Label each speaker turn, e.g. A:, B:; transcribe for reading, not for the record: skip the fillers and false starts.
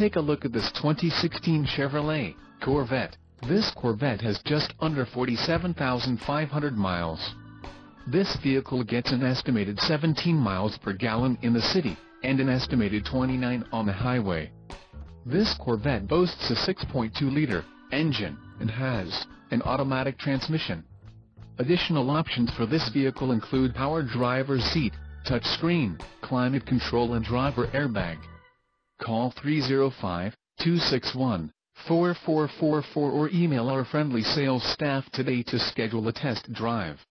A: Take a look at this 2016 Chevrolet Corvette. This Corvette has just under 47,500 miles. This vehicle gets an estimated 17 miles per gallon in the city, and an estimated 29 on the highway. This Corvette boasts a 6.2-liter engine, and has an automatic transmission. Additional options for this vehicle include power driver's seat, touchscreen, climate control and driver airbag. Call 305-261-4444 or email our friendly sales staff today to schedule a test drive.